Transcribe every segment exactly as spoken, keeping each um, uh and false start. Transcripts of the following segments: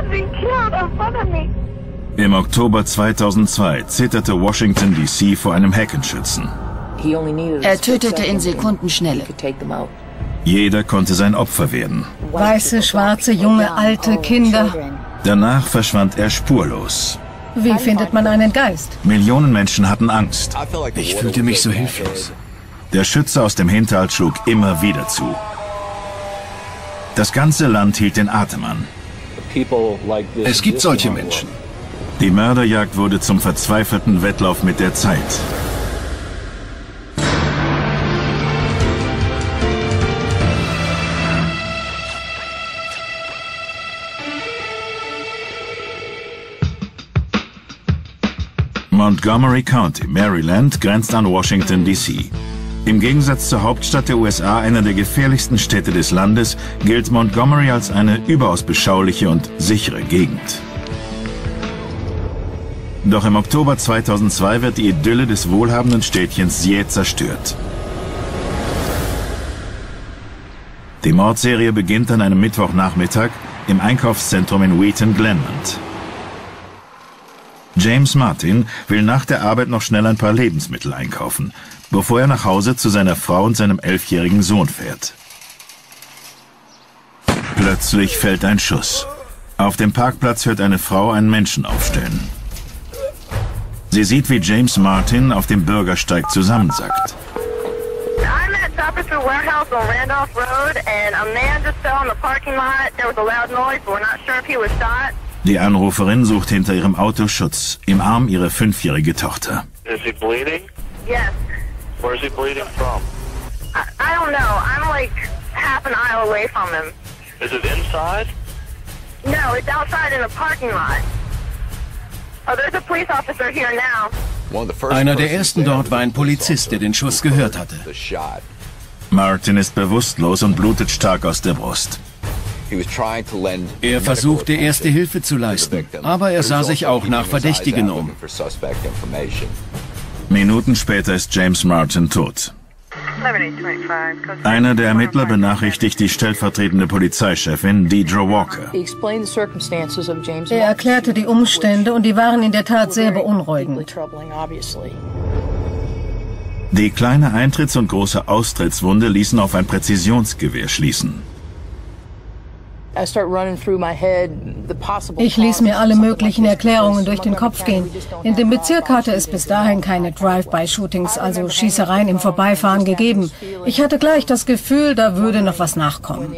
Im Oktober zweitausendzwei zitterte Washington D C vor einem Heckenschützen. Er tötete in Sekundenschnelle. Jeder konnte sein Opfer werden. Weiße, schwarze, junge, alte, Kinder. Danach verschwand er spurlos. Wie findet man einen Geist? Millionen Menschen hatten Angst. Ich fühlte mich so hilflos. Der Schütze aus dem Hinterhalt schlug immer wieder zu. Das ganze Land hielt den Atem an. Es gibt solche Menschen. Die Mörderjagd wurde zum verzweifelten Wettlauf mit der Zeit. Montgomery County, Maryland, grenzt an Washington D C Im Gegensatz zur Hauptstadt der U S A, einer der gefährlichsten Städte des Landes, gilt Montgomery als eine überaus beschauliche und sichere Gegend. Doch im Oktober zweitausendzwei wird die Idylle des wohlhabenden Städtchens jäh zerstört. Die Mordserie beginnt an einem Mittwochnachmittag im Einkaufszentrum in Wheaton Glenmont. James Martin will nach der Arbeit noch schnell ein paar Lebensmittel einkaufen, bevor er nach Hause zu seiner Frau und seinem elfjährigen Sohn fährt. Plötzlich fällt ein Schuss. Auf dem Parkplatz hört eine Frau einen Menschen aufstellen. Sie sieht, wie James Martin auf dem Bürgersteig zusammensackt. Die Anruferin sucht hinter ihrem Auto Schutz, im Arm ihre fünfjährige Tochter. Is he bleeding? Yes. Where is he bleeding from? I, I don't know. I'm like half an aisle away from him. Is it inside? No, it's outside in a parking lot. Oh, there's a police officer here now. Einer der ersten dort war ein Polizist, der den Schuss gehört hatte. Martin ist bewusstlos und blutet stark aus der Brust. Er versuchte, erste Hilfe zu leisten, aber er sah sich auch nach Verdächtigen um. Minuten später ist James Martin tot. Einer der Ermittler benachrichtigt die stellvertretende Polizeichefin Deidre Walker. Er erklärte die Umstände und die waren in der Tat sehr beunruhigend. Die kleine Eintritts- und große Austrittswunde ließen auf ein Präzisionsgewehr schließen. Ich ließ mir alle möglichen Erklärungen durch den Kopf gehen. In dem Bezirk hatte es bis dahin keine Drive-by-Shootings, also Schießereien im Vorbeifahren, gegeben. Ich hatte gleich das Gefühl, da würde noch was nachkommen.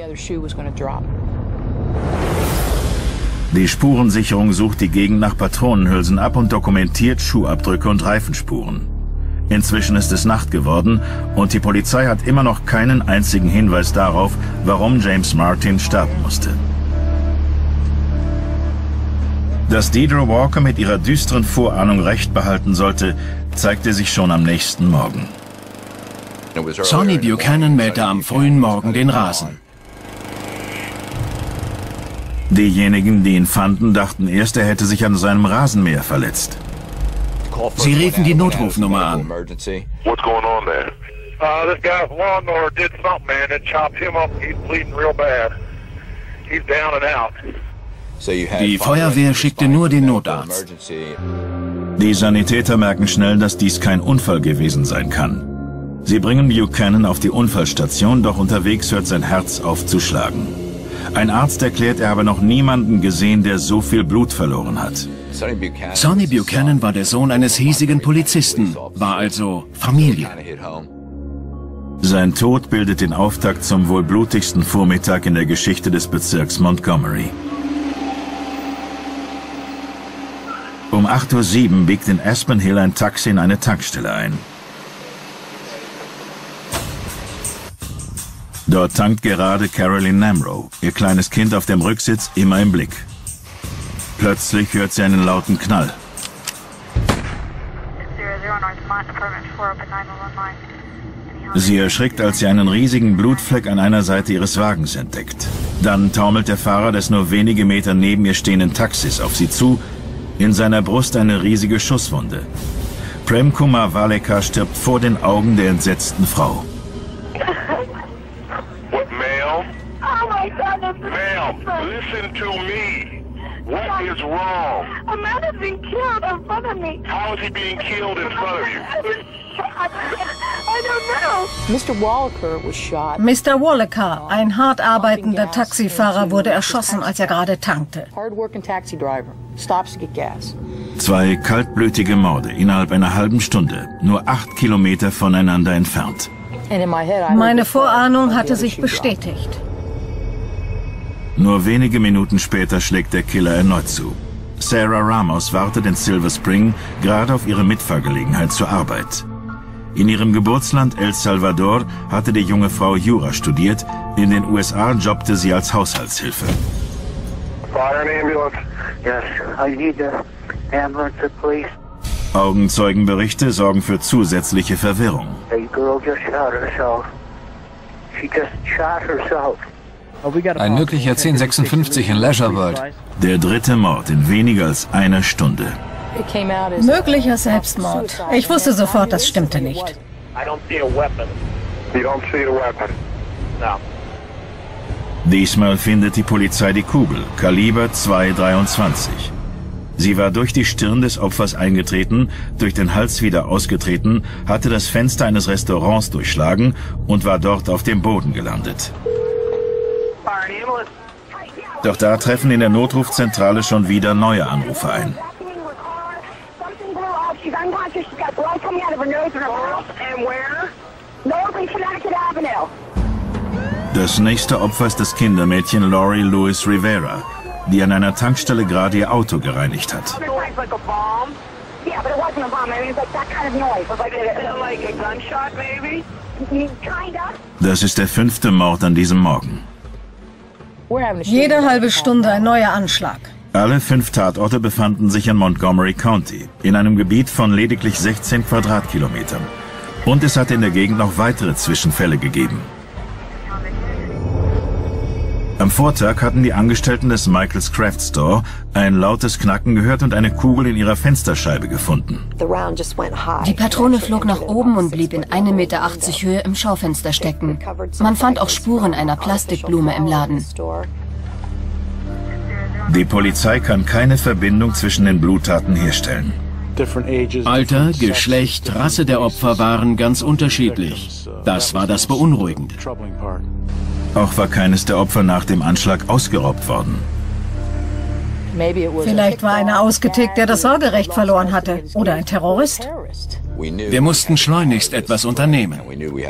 Die Spurensicherung sucht die Gegend nach Patronenhülsen ab und dokumentiert Schuhabdrücke und Reifenspuren. Inzwischen ist es Nacht geworden und die Polizei hat immer noch keinen einzigen Hinweis darauf, warum James Martin sterben musste. Dass Deidre Walker mit ihrer düsteren Vorahnung recht behalten sollte, zeigte sich schon am nächsten Morgen. Sonny Buchanan mähte am frühen Morgen den Rasen. Diejenigen, die ihn fanden, dachten erst, er hätte sich an seinem Rasenmäher verletzt. Sie riefen die Notrufnummer an. What's going on there? Uh, this guy's lawnmower did something, man. It chopped him up. He's bleeding real bad. He's down and out. Die Feuerwehr schickte nur den Notarzt. Die Sanitäter merken schnell, dass dies kein Unfall gewesen sein kann. Sie bringen Buchanan auf die Unfallstation, doch unterwegs hört sein Herz auf zu schlagen. Ein Arzt erklärt, er habe noch niemanden gesehen, der so viel Blut verloren hat. Sonny Buchanan war der Sohn eines hiesigen Polizisten, war also Familie. Sein Tod bildet den Auftakt zum wohl blutigsten Vormittag in der Geschichte des Bezirks Montgomery. Um acht Uhr sieben biegt in Aspen Hill ein Taxi in eine Tankstelle ein. Dort tankt gerade Carolyn Namro, ihr kleines Kind auf dem Rücksitz, immer im Blick. Plötzlich hört sie einen lauten Knall. Sie erschrickt, als sie einen riesigen Blutfleck an einer Seite ihres Wagens entdeckt. Dann taumelt der Fahrer des nur wenige Meter neben ihr stehenden Taxis auf sie zu, in seiner Brust eine riesige Schusswunde. Prem Kumar Valekar stirbt vor den Augen der entsetzten Frau. What, ma'am? Oh my God, this is Ma'am, listen to me. What is wrong? A man has been killed in front of me. How is he being killed in front of you? I don't know. Mister Wallaker was shot. Mister Wallaker, ein hart arbeitender Taxifahrer, wurde erschossen, als er gerade tankte. Hard-working taxi driver stops to get gas. Zwei kaltblütige Morde innerhalb einer halben Stunde, nur acht Kilometer voneinander entfernt. Meine Vorahnung hatte sich bestätigt. Nur wenige Minuten später schlägt der Killer erneut zu. Sarah Ramos wartet in Silver Spring gerade auf ihre Mitfahrgelegenheit zur Arbeit. In ihrem Geburtsland El Salvador hatte die junge Frau Jura studiert, in den U S A jobbte sie als Haushaltshilfe. Fire and ambulance. Yes, I need the ambulance, please. Augenzeugenberichte sorgen für zusätzliche Verwirrung. The girl just shot herself. She just shot herself. Ein möglicher zehn sechsundfünfzig in Leisure World. Der dritte Mord in weniger als einer Stunde. Möglicher Selbstmord. Ich wusste sofort, das stimmte nicht. I don't see a weapon. You don't see the weapon? No. Diesmal findet die Polizei die Kugel, Kaliber zwei dreiundzwanzig. Sie war durch die Stirn des Opfers eingetreten, durch den Hals wieder ausgetreten, hatte das Fenster eines Restaurants durchschlagen und war dort auf dem Boden gelandet. Doch da treffen in der Notrufzentrale schon wieder neue Anrufe ein. Das nächste Opfer ist das Kindermädchen Lori Louis Rivera, die an einer Tankstelle gerade ihr Auto gereinigt hat. Das ist der fünfte Mord an diesem Morgen. Jede halbe Stunde ein neuer Anschlag. Alle fünf Tatorte befanden sich in Montgomery County, in einem Gebiet von lediglich sechzehn Quadratkilometern. Und es hat in der Gegend noch weitere Zwischenfälle gegeben. Am Vortag hatten die Angestellten des Michaels Craft Store ein lautes Knacken gehört und eine Kugel in ihrer Fensterscheibe gefunden. Die Patrone flog nach oben und blieb in einem Meter achtzig Höhe im Schaufenster stecken. Man fand auch Spuren einer Plastikblume im Laden. Die Polizei kann keine Verbindung zwischen den Bluttaten herstellen. Alter, Geschlecht, Rasse der Opfer waren ganz unterschiedlich. Das war das Beunruhigende. Auch war keines der Opfer nach dem Anschlag ausgeraubt worden. Vielleicht war einer ausgetickt, der das Sorgerecht verloren hatte. Oder ein Terrorist. Wir mussten schleunigst etwas unternehmen.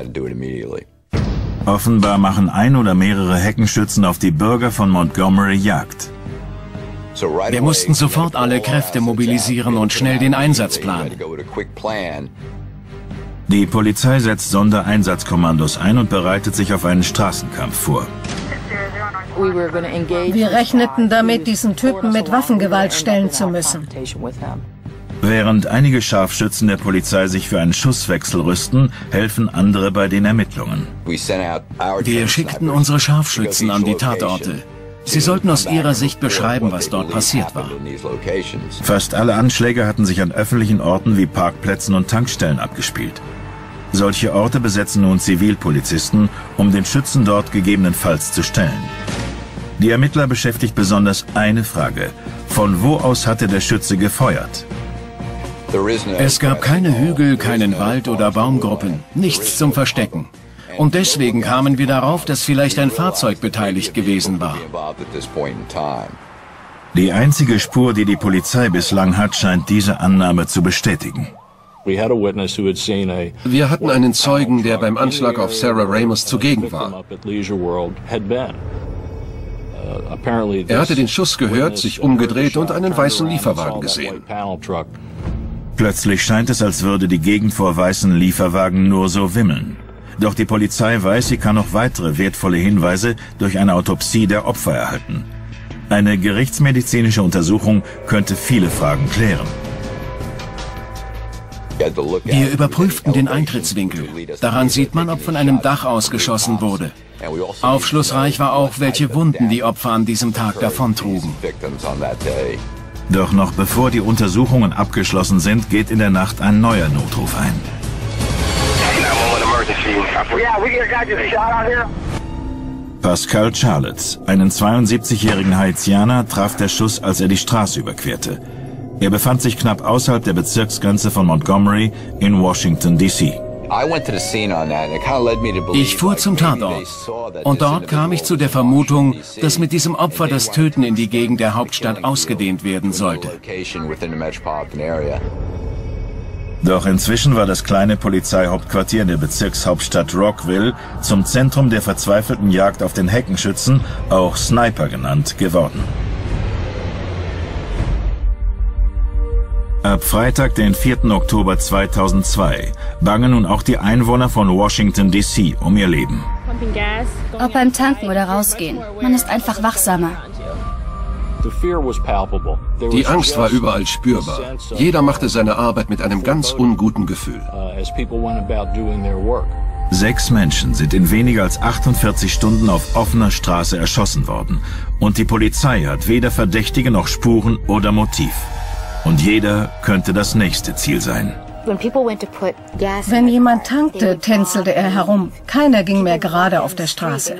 Offenbar machen ein oder mehrere Heckenschützen auf die Bürger von Montgomery Jagd. Wir mussten sofort alle Kräfte mobilisieren und schnell den Einsatz planen. Die Polizei setzt Sondereinsatzkommandos ein und bereitet sich auf einen Straßenkampf vor. Wir rechneten damit, diesen Typen mit Waffengewalt stellen zu müssen. Während einige Scharfschützen der Polizei sich für einen Schusswechsel rüsten, helfen andere bei den Ermittlungen. Wir schickten unsere Scharfschützen an die Tatorte. Sie sollten aus ihrer Sicht beschreiben, was dort passiert war. Fast alle Anschläge hatten sich an öffentlichen Orten wie Parkplätzen und Tankstellen abgespielt. Solche Orte besetzen nun Zivilpolizisten, um den Schützen dort gegebenenfalls zu stellen. Die Ermittler beschäftigt besonders eine Frage: Von wo aus hatte der Schütze gefeuert? Es gab keine Hügel, keinen Wald oder Baumgruppen, nichts zum Verstecken. Und deswegen kamen wir darauf, dass vielleicht ein Fahrzeug beteiligt gewesen war. Die einzige Spur, die die Polizei bislang hat, scheint diese Annahme zu bestätigen. Wir hatten einen Zeugen, der beim Anschlag auf Sarah Ramos zugegen war. Er hatte den Schuss gehört, sich umgedreht und einen weißen Lieferwagen gesehen. Plötzlich scheint es, als würde die Gegend vor weißen Lieferwagen nur so wimmeln. Doch die Polizei weiß, sie kann noch weitere wertvolle Hinweise durch eine Autopsie der Opfer erhalten. Eine gerichtsmedizinische Untersuchung könnte viele Fragen klären. Wir überprüften den Eintrittswinkel. Daran sieht man, ob von einem Dach aus geschossen wurde. Aufschlussreich war auch, welche Wunden die Opfer an diesem Tag davontrugen. Doch noch bevor die Untersuchungen abgeschlossen sind, geht in der Nacht ein neuer Notruf ein. Pascal Charlotte, einen zweiundsiebzigjährigen Haitianer, traf der Schuss, als er die Straße überquerte. Er befand sich knapp außerhalb der Bezirksgrenze von Montgomery in Washington, D C Ich fuhr zum Tatort und dort kam ich zu der Vermutung, dass mit diesem Opfer das Töten in die Gegend der Hauptstadt ausgedehnt werden sollte. Doch inzwischen war das kleine Polizeihauptquartier in der Bezirkshauptstadt Rockville zum Zentrum der verzweifelten Jagd auf den Heckenschützen, auch Sniper genannt, geworden. Ab Freitag, den vierten Oktober zweitausendzwei, bangen nun auch die Einwohner von Washington, D C um ihr Leben. Ob beim Tanken oder rausgehen, man ist einfach wachsamer. Die Angst war überall spürbar. Jeder machte seine Arbeit mit einem ganz unguten Gefühl. Sechs Menschen sind in weniger als achtundvierzig Stunden auf offener Straße erschossen worden. Und die Polizei hat weder Verdächtige noch Spuren oder Motiv. Und jeder könnte das nächste Ziel sein. Wenn jemand tankte, tänzelte er herum. Keiner ging mehr gerade auf der Straße.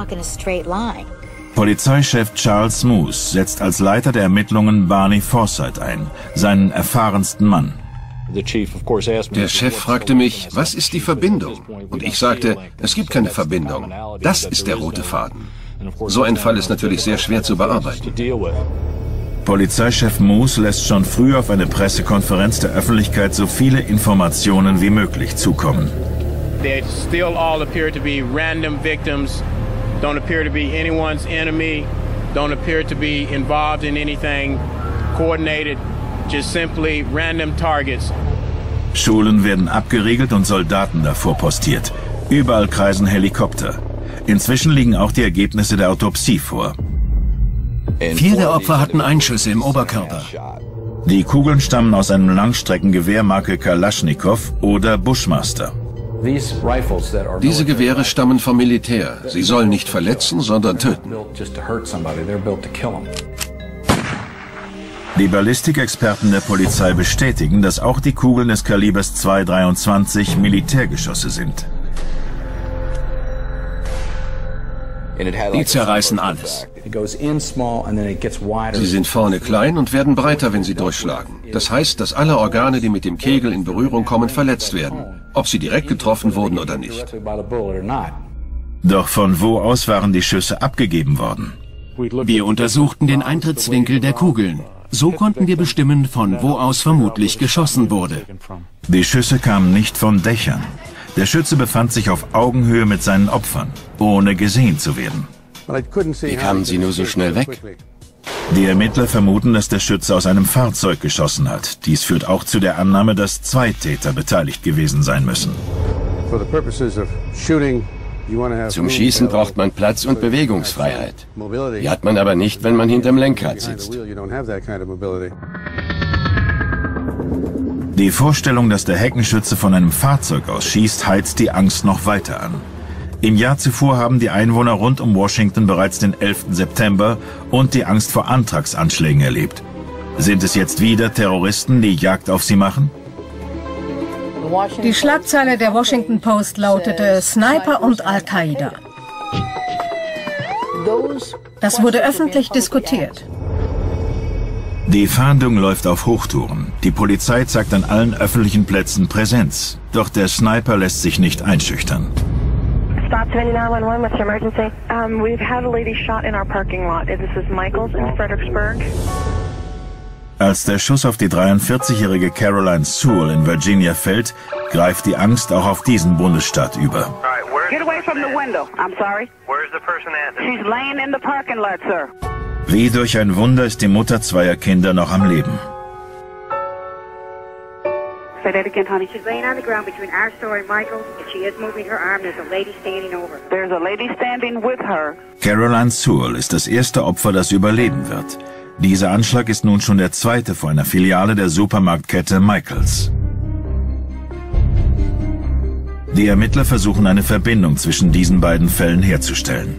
Polizeichef Charles Moose setzt als Leiter der Ermittlungen Barney Forsythe ein, seinen erfahrensten Mann. Der Chef fragte mich, was ist die Verbindung? Und ich sagte, es gibt keine Verbindung. Das ist der rote Faden. So ein Fall ist natürlich sehr schwer zu bearbeiten. Polizeichef Moose lässt schon früh auf eine Pressekonferenz der Öffentlichkeit so viele Informationen wie möglich zukommen. They still all appear to be random victims, don't appear to be anyone's enemy, don't appear to be involved in anything coordinated, just simply random targets. Schulen werden abgeriegelt und Soldaten davor postiert. Überall kreisen Helikopter. Inzwischen liegen auch die Ergebnisse der Autopsie vor. Vier der Opfer hatten Einschüsse im Oberkörper. Die Kugeln stammen aus einem Langstreckengewehr Marke Kalaschnikow oder Bushmaster. Diese Gewehre stammen vom Militär. Sie sollen nicht verletzen, sondern töten. Die Ballistikexperten der Polizei bestätigen, dass auch die Kugeln des Kalibers zwei dreiundzwanzig Militärgeschosse sind. Die zerreißen alles. Sie sind vorne klein und werden breiter, wenn sie durchschlagen. Das heißt, dass alle Organe, die mit dem Kegel in Berührung kommen, verletzt werden, ob sie direkt getroffen wurden oder nicht. Doch von wo aus waren die Schüsse abgegeben worden? Wir untersuchten den Eintrittswinkel der Kugeln. So konnten wir bestimmen, von wo aus vermutlich geschossen wurde. Die Schüsse kamen nicht von Dächern. Der Schütze befand sich auf Augenhöhe mit seinen Opfern, ohne gesehen zu werden. Wie kamen sie nur so schnell weg? Die Ermittler vermuten, dass der Schütze aus einem Fahrzeug geschossen hat. Dies führt auch zu der Annahme, dass zwei Täter beteiligt gewesen sein müssen. Zum Schießen braucht man Platz und Bewegungsfreiheit. Die hat man aber nicht, wenn man hinterm Lenkrad sitzt. Die Vorstellung, dass der Heckenschütze von einem Fahrzeug aus schießt, heizt die Angst noch weiter an. Im Jahr zuvor haben die Einwohner rund um Washington bereits den elften September und die Angst vor Antragsanschlägen erlebt. Sind es jetzt wieder Terroristen, die Jagd auf sie machen? Die Schlagzeile der Washington Post lautete Sniper und Al-Qaida. Das wurde öffentlich diskutiert. Die Fahndung läuft auf Hochtouren. Die Polizei zeigt an allen öffentlichen Plätzen Präsenz. Doch der Sniper lässt sich nicht einschüchtern. Stop to nine one one, what's your emergency? Um, we've had a lady shot in our parking lot. This is Michaels in Fredericksburg. Als der Schuss auf die dreiundvierzigjährige Caroline Sewell in Virginia fällt, greift die Angst auch auf diesen Bundesstaat über. Get away from the window. I'm sorry. Where's the person at? She's laying in the parking lot, sir. Wie durch ein Wunder ist die Mutter zweier Kinder noch am Leben. Say that again, honey. She's laying on the ground between our store and Michael's, and she is moving her arm. There's a lady standing over. There's a lady standing with her. Caroline Sewell ist das erste Opfer, das überleben wird. Dieser Anschlag ist nun schon der zweite vor einer Filiale der Supermarktkette Michaels. Die Ermittler versuchen eine Verbindung zwischen diesen beiden Fällen herzustellen.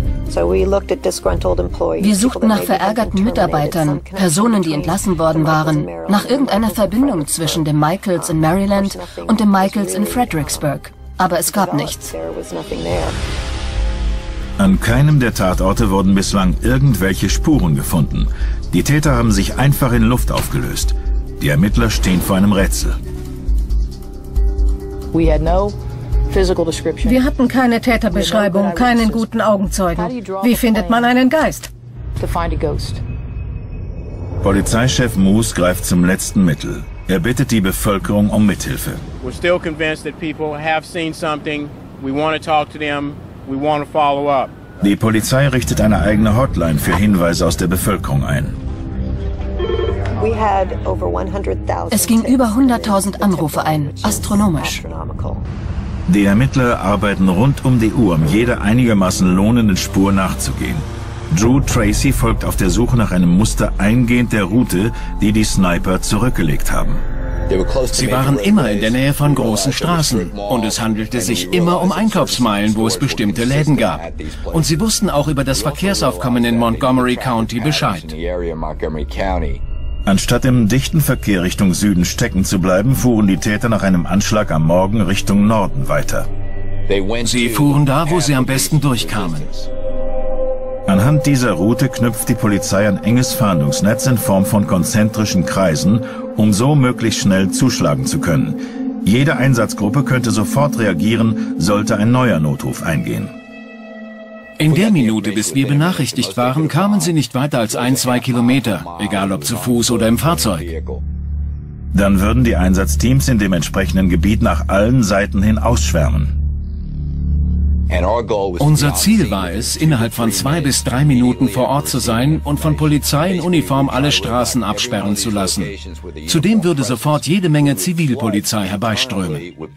Wir suchten nach verärgerten Mitarbeitern, Personen, die entlassen worden waren, nach irgendeiner Verbindung zwischen dem Michaels in Maryland und dem Michaels in Fredericksburg. Aber es gab nichts. An keinem der Tatorte wurden bislang irgendwelche Spuren gefunden. Die Täter haben sich einfach in Luft aufgelöst. Die Ermittler stehen vor einem Rätsel. Wir hatten keine Täterbeschreibung, keinen guten Augenzeugen. Wie findet man einen Geist? Polizeichef Moose greift zum letzten Mittel. Er bittet die Bevölkerung um Mithilfe. We're still convinced that people have seen something. We want to talk to them. We want to follow up. Die Polizei richtet eine eigene Hotline für Hinweise aus der Bevölkerung ein. Es ging über hunderttausend Anrufe ein, astronomisch. Die Ermittler arbeiten rund um die Uhr, um jeder einigermaßen lohnenden Spur nachzugehen. Drew Tracy folgt auf der Suche nach einem Muster eingehend der Route, die die Sniper zurückgelegt haben. Sie waren immer in der Nähe von großen Straßen und es handelte sich immer um Einkaufsmeilen, wo es bestimmte Läden gab. Und sie wussten auch über das Verkehrsaufkommen in Montgomery County Bescheid. Anstatt im dichten Verkehr Richtung Süden stecken zu bleiben, fuhren die Täter nach einem Anschlag am Morgen Richtung Norden weiter. Sie fuhren da, wo sie am besten durchkamen. Anhand dieser Route knüpft die Polizei ein enges Fahndungsnetz in Form von konzentrischen Kreisen, um so möglichst schnell zuschlagen zu können. Jede Einsatzgruppe könnte sofort reagieren, sollte ein neuer Notruf eingehen. In der Minute, bis wir benachrichtigt waren, kamen sie nicht weiter als ein, zwei Kilometer, egal ob zu Fuß oder im Fahrzeug. Dann würden die Einsatzteams in dem entsprechenden Gebiet nach allen Seiten hin ausschwärmen. Unser Ziel war es, innerhalb von zwei bis drei Minuten vor Ort zu sein und von Polizei in Uniform alle Straßen absperren zu lassen. Zudem würde sofort jede Menge Zivilpolizei herbeiströmen.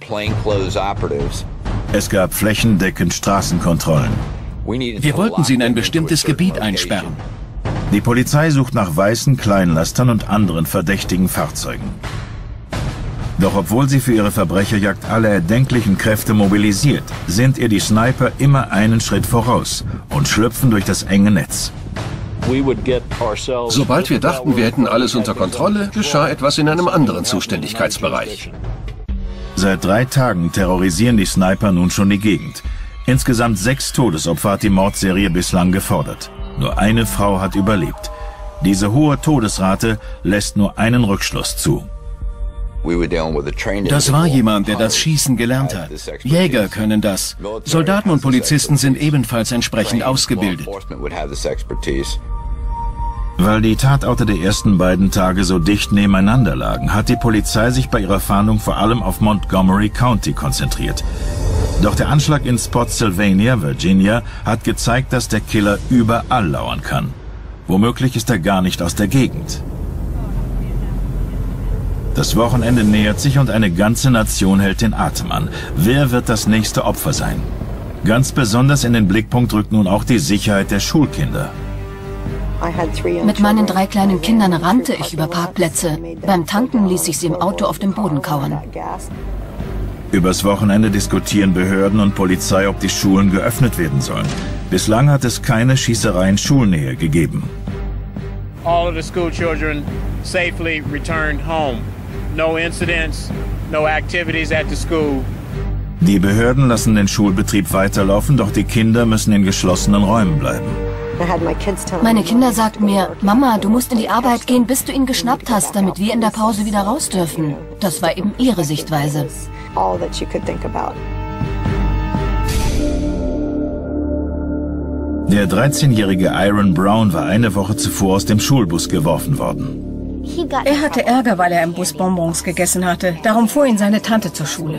Es gab flächendeckend Straßenkontrollen. Wir wollten sie in ein bestimmtes Gebiet einsperren. Die Polizei sucht nach weißen Kleinlastern und anderen verdächtigen Fahrzeugen. Doch obwohl sie für ihre Verbrecherjagd alle erdenklichen Kräfte mobilisiert, sind ihr die Sniper immer einen Schritt voraus und schlüpfen durch das enge Netz. Sobald wir dachten, wir hätten alles unter Kontrolle, geschah etwas in einem anderen Zuständigkeitsbereich. Seit drei Tagen terrorisieren die Sniper nun schon die Gegend. Insgesamt sechs Todesopfer hat die Mordserie bislang gefordert. Nur eine Frau hat überlebt. Diese hohe Todesrate lässt nur einen Rückschluss zu. Das war jemand, der das Schießen gelernt hat. Jäger können das. Soldaten und Polizisten sind ebenfalls entsprechend ausgebildet. Weil die Tatorte der ersten beiden Tage so dicht nebeneinander lagen, hat die Polizei sich bei ihrer Fahndung vor allem auf Montgomery County konzentriert. Doch der Anschlag in Spotsylvania, Virginia, hat gezeigt, dass der Killer überall lauern kann. Womöglich ist er gar nicht aus der Gegend. Das Wochenende nähert sich und eine ganze Nation hält den Atem an. Wer wird das nächste Opfer sein? Ganz besonders in den Blickpunkt rückt nun auch die Sicherheit der Schulkinder. Mit meinen drei kleinen Kindern rannte ich über Parkplätze. Beim Tanken ließ ich sie im Auto auf dem Boden kauern. Übers Wochenende diskutieren Behörden und Polizei, ob die Schulen geöffnet werden sollen. Bislang hat es keine Schießerei in Schulnähe gegeben. All of the school children safely returned home. No incidents, no activities at the school. Die Behörden lassen den Schulbetrieb weiterlaufen, doch die Kinder müssen in geschlossenen Räumen bleiben. Meine Kinder sagten mir, Mama, du musst in die Arbeit gehen, bis du ihn geschnappt hast, damit wir in der Pause wieder raus dürfen. Das war eben ihre Sichtweise. Der dreizehnjährige Iron Brown war eine Woche zuvor aus dem Schulbus geworfen worden. Er hatte Ärger, weil er im Bus Bonbons gegessen hatte. Darum fuhr ihn seine Tante zur Schule.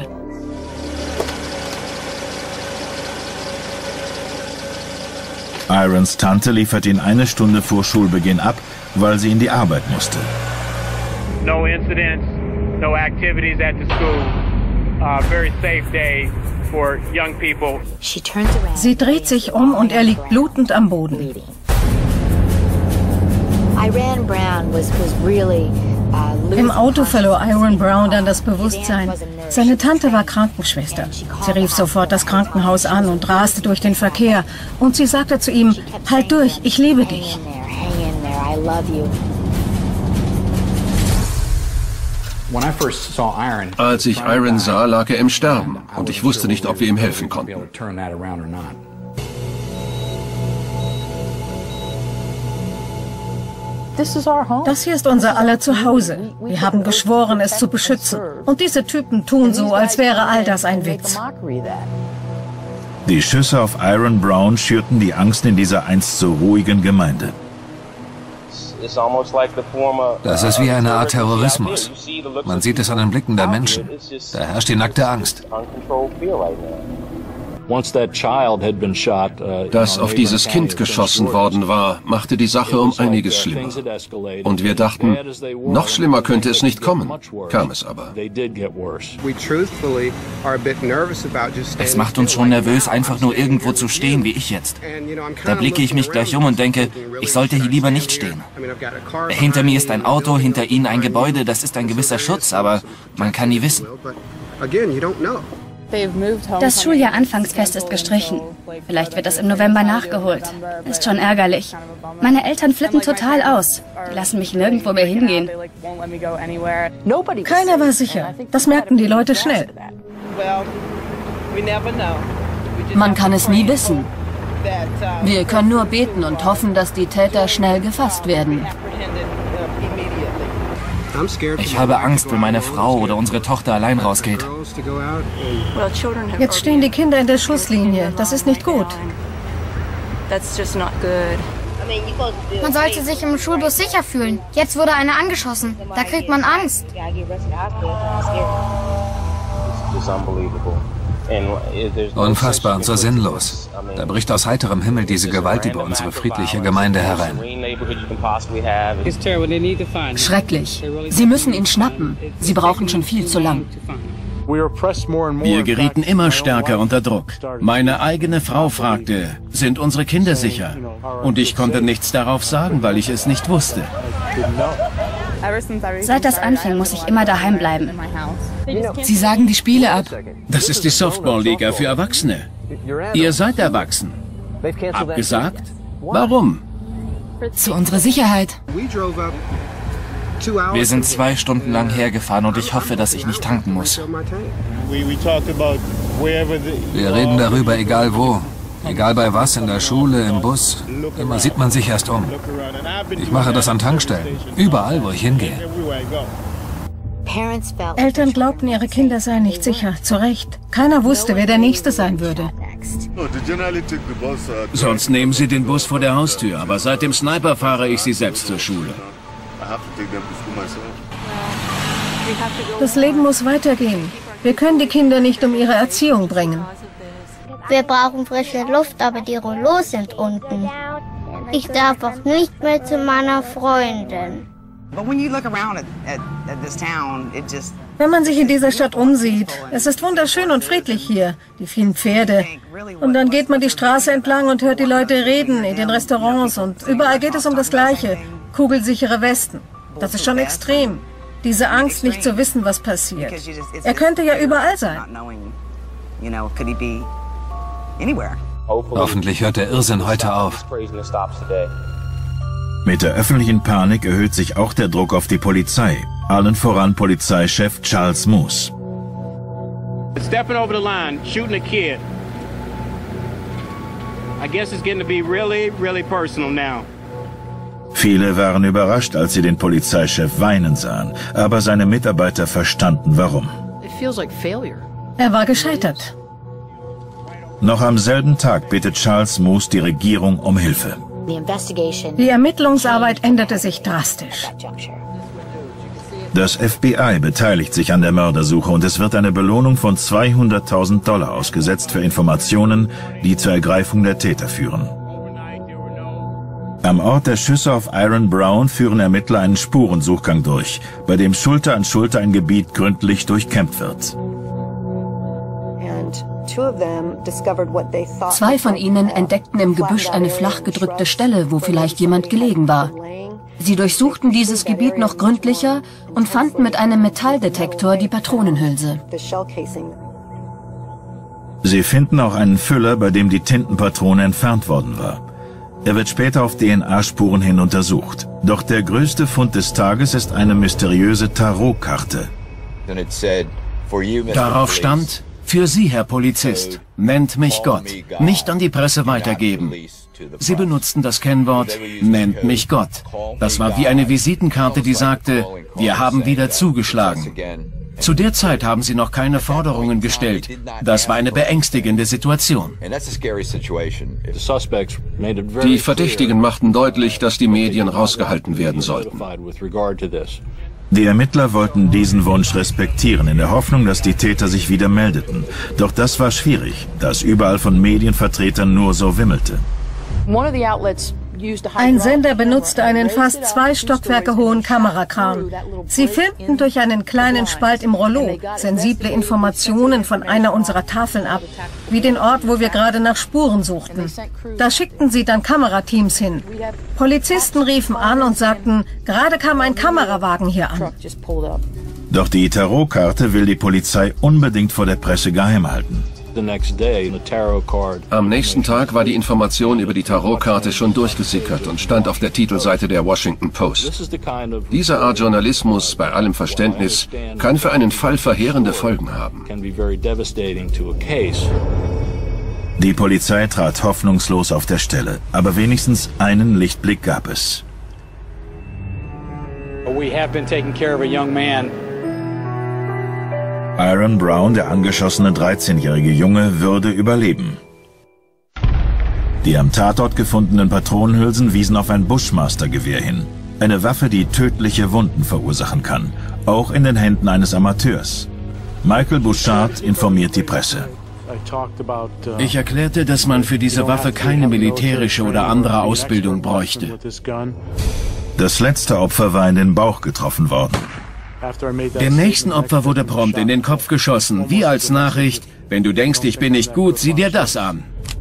Irons Tante liefert ihn eine Stunde vor Schulbeginn ab, weil sie in die Arbeit musste. No incidents, no activities at the school. A very safe day for young people. Sie dreht sich um und er liegt blutend am Boden. Im Auto verlor Iron Brown dann das Bewusstsein. Seine Tante war Krankenschwester. Sie rief sofort das Krankenhaus an und raste durch den Verkehr. Und sie sagte zu ihm, halt durch, ich liebe dich. Als ich Iron sah, lag er im Sterben und ich wusste nicht, ob wir ihm helfen konnten. Das hier ist unser aller Zuhause. Wir haben geschworen, es zu beschützen. Und diese Typen tun so, als wäre all das ein Witz. Die Schüsse auf Iron Brown schürten die Angst in dieser einst so ruhigen Gemeinde. Das ist wie eine Art Terrorismus. Man sieht es an den Blicken der Menschen. Da herrscht die nackte Angst. Dass auf dieses Kind geschossen worden war, machte die Sache um einiges schlimmer. Und wir dachten, noch schlimmer könnte es nicht kommen. Kam es aber. Es macht uns schon nervös, einfach nur irgendwo zu stehen, wie ich jetzt. Da blicke ich mich gleich um und denke, ich sollte hier lieber nicht stehen. Hinter mir ist ein Auto, hinter Ihnen ein Gebäude, das ist ein gewisser Schutz, aber man kann nie wissen. Das Schuljahr-Anfangsfest ist gestrichen. Vielleicht wird das im November nachgeholt. Ist schon ärgerlich. Meine Eltern flippen total aus. Die lassen mich nirgendwo mehr hingehen. Keiner war sicher. Das merkten die Leute schnell. Man kann es nie wissen. Wir können nur beten und hoffen, dass die Täter schnell gefasst werden. Ich habe Angst, wenn meine Frau oder unsere Tochter allein rausgeht. Jetzt stehen die Kinder in der Schusslinie. Das ist nicht gut. Man sollte sich im Schulbus sicher fühlen. Jetzt wurde einer angeschossen. Da kriegt man Angst. Unfassbar und so sinnlos. Da bricht aus heiterem Himmel diese Gewalt über unsere friedliche Gemeinde herein. Schrecklich. Sie müssen ihn schnappen. Sie brauchen schon viel zu lang. Wir gerieten immer stärker unter Druck. Meine eigene Frau fragte, sind unsere Kinder sicher? Und ich konnte nichts darauf sagen, weil ich es nicht wusste. Seit das anfing, muss ich immer daheim bleiben. Sie sagen die Spiele ab. Das ist die Softball-Liga für Erwachsene. Ihr seid erwachsen. Abgesagt? Warum? Zu unserer Sicherheit. Wir sind zwei Stunden lang hergefahren und ich hoffe, dass ich nicht tanken muss. Wir reden darüber, egal wo. Egal bei was, in der Schule, im Bus. Immer sieht man sich erst um. Ich mache das an Tankstellen. Überall, wo ich hingehe. Eltern glaubten, ihre Kinder seien nicht sicher. Zu Recht. Keiner wusste, wer der Nächste sein würde. Sonst nehmen sie den Bus vor der Haustür, aber seit dem Sniper fahre ich sie selbst zur Schule. Das Leben muss weitergehen. Wir können die Kinder nicht um ihre Erziehung bringen. Wir brauchen frische Luft, aber die Rollos sind unten. Ich darf auch nicht mehr zu meiner Freundin. Wenn man sich in dieser Stadt umsieht, es ist wunderschön und friedlich hier, die vielen Pferde. Und dann geht man die Straße entlang und hört die Leute reden in den Restaurants und überall geht es um das Gleiche, kugelsichere Westen. Das ist schon extrem, diese Angst, nicht zu wissen, was passiert. Er könnte ja überall sein. Hoffentlich hört der Irrsinn heute auf. Mit der öffentlichen Panik erhöht sich auch der Druck auf die Polizei. Allen voran Polizeichef Charles Moose. Stepping over the line, shooting a kid. I guess it's getting to be really, really personal now. Viele waren überrascht, als sie den Polizeichef weinen sahen, aber seine Mitarbeiter verstanden, warum. Er war gescheitert. Noch am selben Tag bittet Charles Moose die Regierung um Hilfe. Die Ermittlungsarbeit änderte sich drastisch. Das F B I beteiligt sich an der Mördersuche und es wird eine Belohnung von zweihunderttausend Dollar ausgesetzt für Informationen, die zur Ergreifung der Täter führen. Am Ort der Schüsse auf Iron Brown führen Ermittler einen Spurensuchgang durch, bei dem Schulter an Schulter ein Gebiet gründlich durchkämmt wird. Zwei von ihnen entdeckten im Gebüsch eine flach gedrückte Stelle, wo vielleicht jemand gelegen war. Sie durchsuchten dieses Gebiet noch gründlicher und fanden mit einem Metalldetektor die Patronenhülse. Sie finden auch einen Füller, bei dem die Tintenpatrone entfernt worden war. Er wird später auf D N A-Spuren hin untersucht. Doch der größte Fund des Tages ist eine mysteriöse Tarotkarte. Darauf stand: Für Sie, Herr Polizist, nennt mich Gott. Nicht an die Presse weitergeben. Sie benutzten das Kennwort, nennt mich Gott. Das war wie eine Visitenkarte, die sagte, wir haben wieder zugeschlagen. Zu der Zeit haben sie noch keine Forderungen gestellt. Das war eine beängstigende Situation. Die Verdächtigen machten deutlich, dass die Medien rausgehalten werden sollten. Die Ermittler wollten diesen Wunsch respektieren, in der Hoffnung, dass die Täter sich wieder meldeten. Doch das war schwierig, da es überall von Medienvertretern nur so wimmelte. Ein Sender benutzte einen fast zwei Stockwerke hohen Kamerakran. Sie filmten durch einen kleinen Spalt im Rollo sensible Informationen von einer unserer Tafeln ab, wie den Ort, wo wir gerade nach Spuren suchten. Da schickten sie dann Kamerateams hin. Polizisten riefen an und sagten, gerade kam ein Kamerawagen hier an. Doch die Tarotkarte will die Polizei unbedingt vor der Presse geheim halten. Am nächsten Tag war die Information über die Tarotkarte schon durchgesickert und stand auf der Titelseite der Washington Post. Diese Art Journalismus, bei allem Verständnis, kann für einen Fall verheerende Folgen haben. Die Polizei trat hoffnungslos auf der Stelle, aber wenigstens einen Lichtblick gab es. We have been taking care of a young man. Aaron Brown, der angeschossene dreizehnjährige Junge, würde überleben. Die am Tatort gefundenen Patronenhülsen wiesen auf ein Bushmaster-Gewehr hin. Eine Waffe, die tödliche Wunden verursachen kann, auch in den Händen eines Amateurs. Michael Bouchard informiert die Presse. Ich erklärte, dass man für diese Waffe keine militärische oder andere Ausbildung bräuchte. Das letzte Opfer war in den Bauch getroffen worden. Dem nächsten Opfer wurde prompt in den Kopf geschossen, wie als Nachricht, wenn du denkst, ich bin nicht gut, sieh dir das an.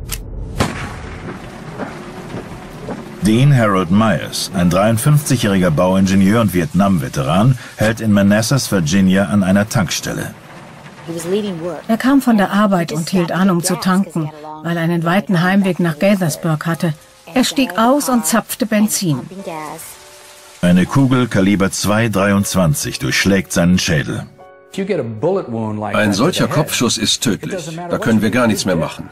Dean Harold Myers, ein dreiundfünfzigjähriger Bauingenieur und Vietnam-Veteran, hält in Manassas, Virginia, an einer Tankstelle. Er kam von der Arbeit und hielt an, um zu tanken, weil er einen weiten Heimweg nach Gaithersburg hatte. Er stieg aus und zapfte Benzin. Eine Kugel Kaliber zwei dreiundzwanzig durchschlägt seinen Schädel. Ein solcher Kopfschuss ist tödlich. Da können wir gar nichts mehr machen.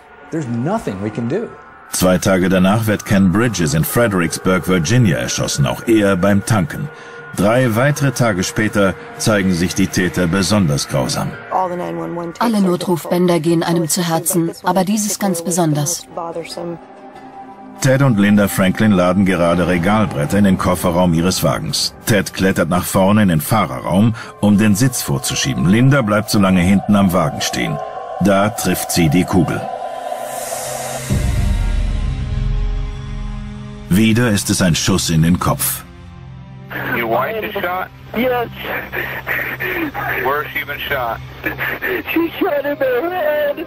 Zwei Tage danach wird Ken Bridges in Fredericksburg, Virginia, erschossen, auch er beim Tanken. Drei weitere Tage später zeigen sich die Täter besonders grausam. Alle Notrufbänder gehen einem zu Herzen, aber dieses ganz besonders. Ted und Linda Franklin laden gerade Regalbretter in den Kofferraum ihres Wagens. Ted klettert nach vorne in den Fahrerraum, um den Sitz vorzuschieben. Linda bleibt so lange hinten am Wagen stehen. Da trifft sie die Kugel. Wieder ist es ein Schuss in den Kopf. Your wife is shot? Yes. Where's she been shot? She shot in her head.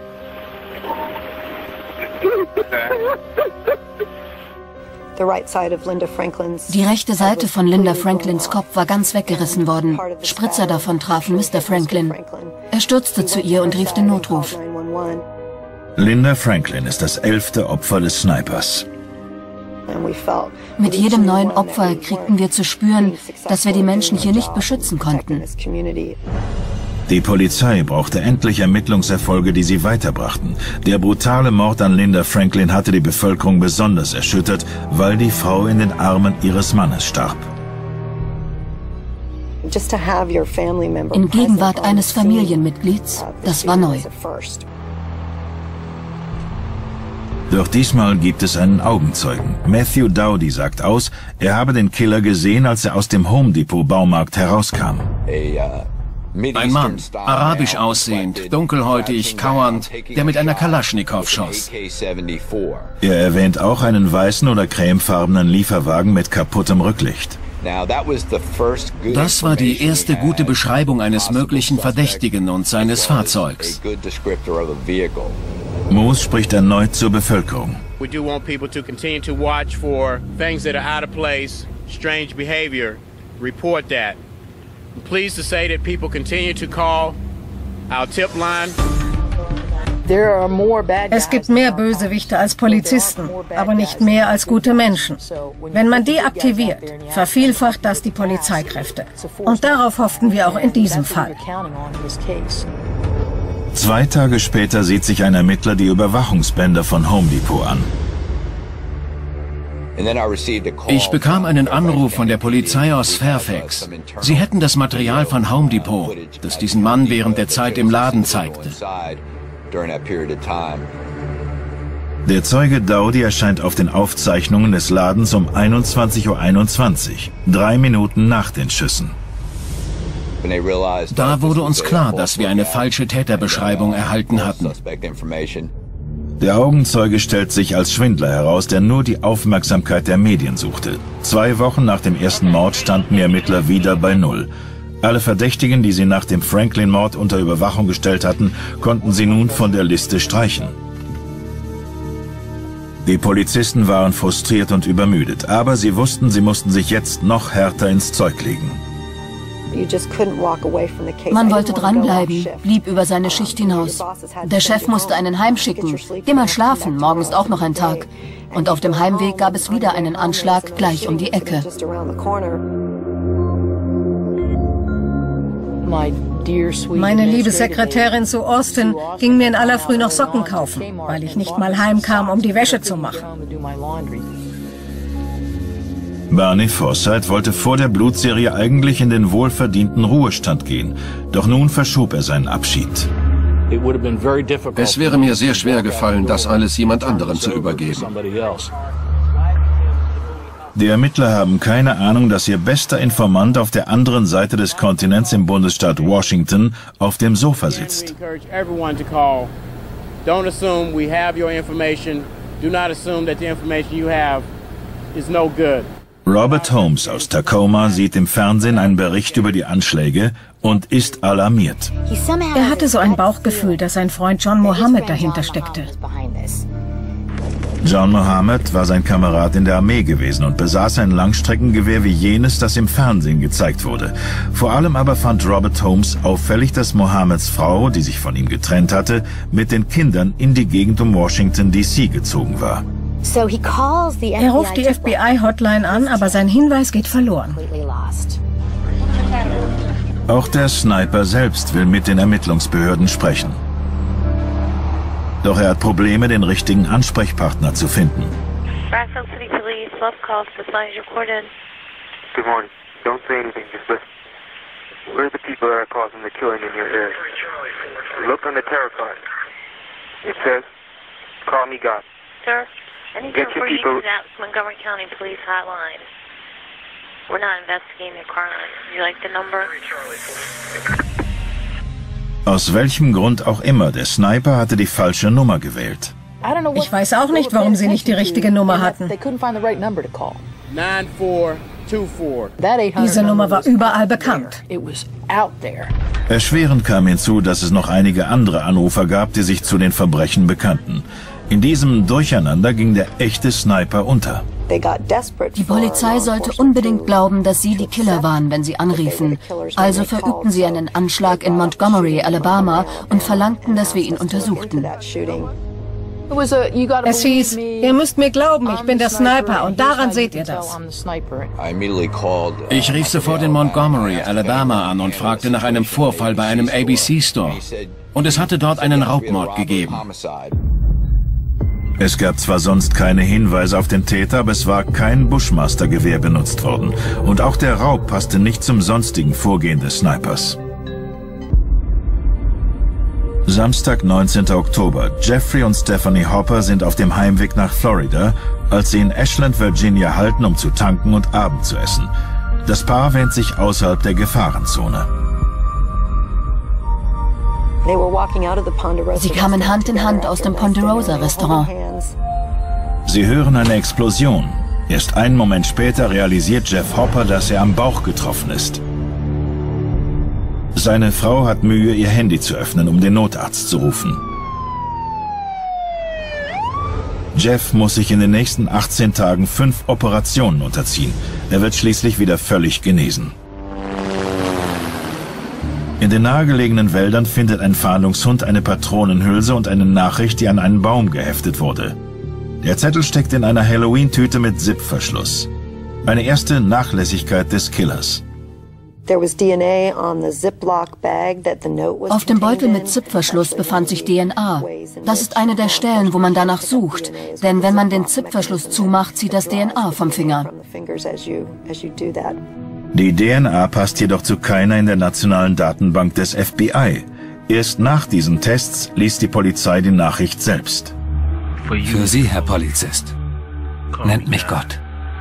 Die rechte Seite von Linda Franklins Kopf war ganz weggerissen worden. Spritzer davon trafen Mister Franklin. Er stürzte zu ihr und rief den Notruf. Linda Franklin ist das elfte Opfer des Snipers. Mit jedem neuen Opfer kriegten wir zu spüren, dass wir die Menschen hier nicht beschützen konnten. Die Polizei brauchte endlich Ermittlungserfolge, die sie weiterbrachten. Der brutale Mord an Linda Franklin hatte die Bevölkerung besonders erschüttert, weil die Frau in den Armen ihres Mannes starb. In Gegenwart eines Familienmitglieds, das war neu. Doch diesmal gibt es einen Augenzeugen. Matthew Dowdy sagt aus, er habe den Killer gesehen, als er aus dem Home Depot Baumarkt herauskam. Ein Mann, arabisch aussehend, dunkelhäutig, kauernd, der mit einer Kalaschnikow schoss. Er erwähnt auch einen weißen oder cremefarbenen Lieferwagen mit kaputtem Rücklicht. Das war die erste gute Beschreibung eines möglichen Verdächtigen und seines Fahrzeugs. Moose spricht erneut zur Bevölkerung. We do want people to continue to watch for things that are out of place, strange behavior. Report that. I'm pleased to say that people continue to call our tip line. Es gibt mehr Bösewichte als Polizisten, aber nicht mehr als gute Menschen. Wenn man die aktiviert, vervielfacht das die Polizeikräfte. Und darauf hofften wir auch in diesem Fall. Zwei Tage später sieht sich ein Ermittler die Überwachungsbänder von Home Depot an. Ich bekam einen Anruf von der Polizei aus Fairfax. Sie hätten das Material von Home Depot, das diesen Mann während der Zeit im Laden zeigte. Der Zeuge Dowdy erscheint auf den Aufzeichnungen des Ladens um einundzwanzig Uhr einundzwanzig, drei Minuten nach den Schüssen. Da wurde uns klar, dass wir eine falsche Täterbeschreibung erhalten hatten. Der Augenzeuge stellt sich als Schwindler heraus, der nur die Aufmerksamkeit der Medien suchte. Zwei Wochen nach dem ersten Mord standen die Ermittler wieder bei Null. Alle Verdächtigen, die sie nach dem Franklin-Mord unter Überwachung gestellt hatten, konnten sie nun von der Liste streichen. Die Polizisten waren frustriert und übermüdet, aber sie wussten, sie mussten sich jetzt noch härter ins Zeug legen. Man wollte dranbleiben, blieb über seine Schicht hinaus. Der Chef musste einen heimschicken. Geh mal schlafen, morgen ist auch noch ein Tag. Und auf dem Heimweg gab es wieder einen Anschlag gleich um die Ecke. Meine liebe Sekretärin Sue Austin ging mir in aller Früh noch Socken kaufen, weil ich nicht mal heimkam, um die Wäsche zu machen. Barney Forsythe wollte vor der Blutserie eigentlich in den wohlverdienten Ruhestand gehen, doch nun verschob er seinen Abschied. Es wäre mir sehr schwer gefallen, das alles jemand anderem zu übergeben. Die Ermittler haben keine Ahnung, dass ihr bester Informant auf der anderen Seite des Kontinents im Bundesstaat Washington auf dem Sofa sitzt. Don't assume we have your information. Do not assume that the information you have is no good. Robert Holmes aus Tacoma sieht im Fernsehen einen Bericht über die Anschläge und ist alarmiert. Er hatte so ein Bauchgefühl, dass sein Freund John Mohammed dahinter steckte. John Mohammed war sein Kamerad in der Armee gewesen und besaß ein Langstreckengewehr wie jenes, das im Fernsehen gezeigt wurde. Vor allem aber fand Robert Holmes auffällig, dass Mohammeds Frau, die sich von ihm getrennt hatte, mit den Kindern in die Gegend um Washington D C gezogen war. Er ruft die F B I-Hotline an, aber sein Hinweis geht verloren. Auch der Sniper selbst will mit den Ermittlungsbehörden sprechen. Doch er hat Probleme, den richtigen Ansprechpartner zu finden. Good morning. Don't say anything, just listen. Where are the people that are causing the killing in your area? Look on the terror card. It says, call me God. Sir, anything for you is at Montgomery County Police Hotline. We're not investigating the crime. Would you like the number? Aus welchem Grund auch immer, der Sniper hatte die falsche Nummer gewählt. Ich weiß auch nicht, warum sie nicht die richtige Nummer hatten. Diese Nummer war überall bekannt. Erschwerend kam hinzu, dass es noch einige andere Anrufer gab, die sich zu den Verbrechen bekannten. In diesem Durcheinander ging der echte Sniper unter. Die Polizei sollte unbedingt glauben, dass sie die Killer waren, wenn sie anriefen. Also verübten sie einen Anschlag in Montgomery, Alabama und verlangten, dass wir ihn untersuchten. Es hieß, ihr müsst mir glauben, ich bin der Sniper und daran seht ihr das. Ich rief sofort in Montgomery, Alabama an und fragte nach einem Vorfall bei einem A B C-Store. Und es hatte dort einen Raubmord gegeben. Es gab zwar sonst keine Hinweise auf den Täter, aber es war kein Bushmaster-Gewehr benutzt worden. Und auch der Raub passte nicht zum sonstigen Vorgehen des Snipers. Samstag, neunzehnten Oktober. Jeffrey und Stephanie Hopper sind auf dem Heimweg nach Florida, als sie in Ashland, Virginia halten, um zu tanken und Abend zu essen. Das Paar wähnt sich außerhalb der Gefahrenzone. Sie kamen Hand in Hand aus dem Ponderosa-Restaurant. Sie hören eine Explosion. Erst einen Moment später realisiert Jeff Hopper, dass er am Bauch getroffen ist. Seine Frau hat Mühe, ihr Handy zu öffnen, um den Notarzt zu rufen. Jeff muss sich in den nächsten achtzehn Tagen fünf Operationen unterziehen. Er wird schließlich wieder völlig genesen. In den nahegelegenen Wäldern findet ein Fahndungshund eine Patronenhülse und eine Nachricht, die an einen Baum geheftet wurde. Der Zettel steckt in einer Halloween-Tüte mit Zipverschluss. Eine erste Nachlässigkeit des Killers. Auf dem Beutel mit Zipverschluss befand sich D N A. Das ist eine der Stellen, wo man danach sucht. Denn wenn man den Zipverschluss zumacht, zieht das D N A vom Finger. Die D N A passt jedoch zu keiner in der nationalen Datenbank des F B I. Erst nach diesen Tests liest die Polizei die Nachricht selbst. Für Sie, Herr Polizist. Nennt mich Gott.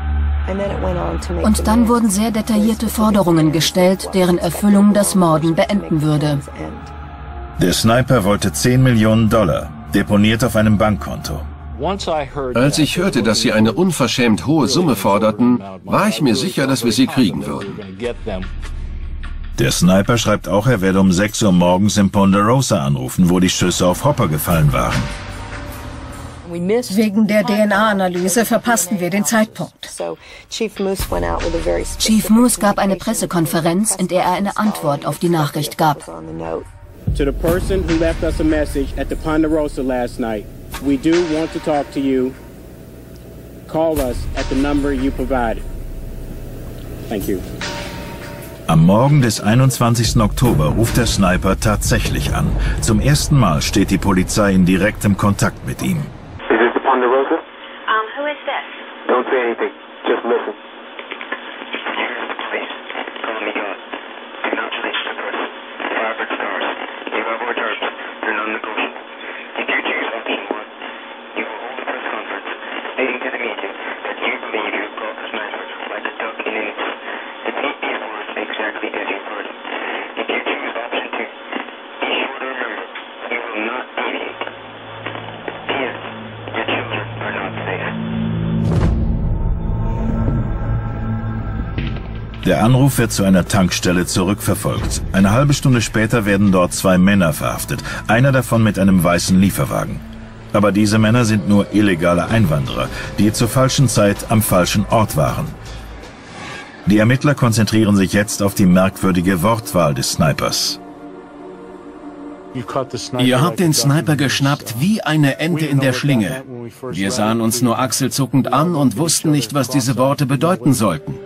Und dann wurden sehr detaillierte Forderungen gestellt, deren Erfüllung das Morden beenden würde. Der Sniper wollte zehn Millionen Dollar, deponiert auf einem Bankkonto. Als ich hörte, dass sie eine unverschämt hohe Summe forderten, war ich mir sicher, dass wir sie kriegen würden. Der Sniper schreibt auch, er werde um sechs Uhr morgens in Ponderosa anrufen, wo die Schüsse auf Hopper gefallen waren. Wegen der D N A-Analyse verpassten wir den Zeitpunkt. Chief Moose gab eine Pressekonferenz, in der er eine Antwort auf die Nachricht gab. To the person who left us a message at the Ponderosa last night, we do want to talk to you. Call us at the number you provided. Thank you. Am Morgen des einundzwanzigsten Oktober ruft der Sniper tatsächlich an. Zum ersten Mal steht die Polizei in direktem Kontakt mit ihm. Is this the Ponderosa? Um, who is this? Don't say anything. Just listen. Here's the police. Call me God. Do not release the person. Robert Stars. You have our charges. They're non-negotiable. If you choose option one, you will hold a press conference stating to the media that you believe you have caught the snipers like a duck in an inch. Repeat these words exactly as you've heard them. If you choose option two, be sure to remember, you will not deviate. P S. Your children are not safe. Der Anruf wird zu einer Tankstelle zurückverfolgt. Eine halbe Stunde später werden dort zwei Männer verhaftet, einer davon mit einem weißen Lieferwagen. Aber diese Männer sind nur illegale Einwanderer, die zur falschen Zeit am falschen Ort waren. Die Ermittler konzentrieren sich jetzt auf die merkwürdige Wortwahl des Snipers. Ihr habt den Sniper geschnappt wie eine Ente in der Schlinge. Wir sahen uns nur achselzuckend an und wussten nicht, was diese Worte bedeuten sollten.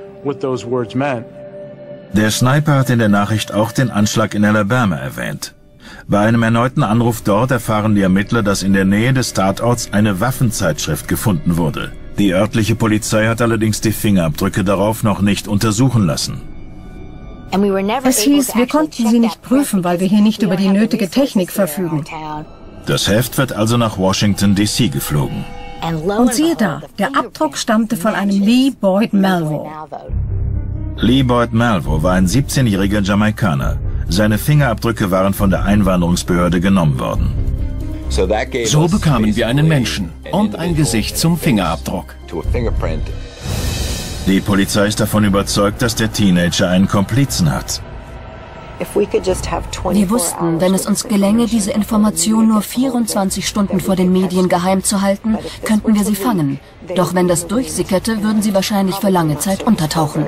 Der Sniper hat in der Nachricht auch den Anschlag in Alabama erwähnt. Bei einem erneuten Anruf dort erfahren die Ermittler, dass in der Nähe des Tatorts eine Waffenzeitschrift gefunden wurde. Die örtliche Polizei hat allerdings die Fingerabdrücke darauf noch nicht untersuchen lassen. Es hieß, wir konnten sie nicht prüfen, weil wir hier nicht über die nötige Technik verfügen. Das Heft wird also nach Washington D C geflogen. Und siehe da, der Abdruck stammte von einem Lee Boyd Malvo. Lee Boyd Malvo war ein siebzehnjähriger Jamaikaner. Seine Fingerabdrücke waren von der Einwanderungsbehörde genommen worden. So bekamen wir einen Menschen und ein Gesicht zum Fingerabdruck. Die Polizei ist davon überzeugt, dass der Teenager einen Komplizen hat. Wir wussten, wenn es uns gelänge, diese Information nur vierundzwanzig Stunden vor den Medien geheim zu halten, könnten wir sie fangen. Doch wenn das durchsickerte, würden sie wahrscheinlich für lange Zeit untertauchen.